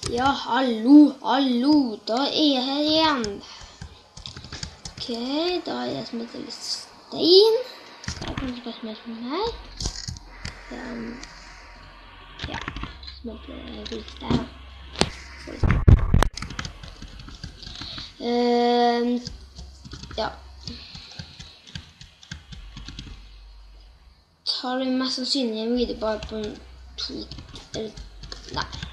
Ja, hallo, da er jeg her igjen. Ok, da har jeg smeltet litt stein. Skal jeg kanskje smelte den her? Ja, smelte litt stein. Ja. Tar vi mest sannsynlig en video bare på 2, eller, nei.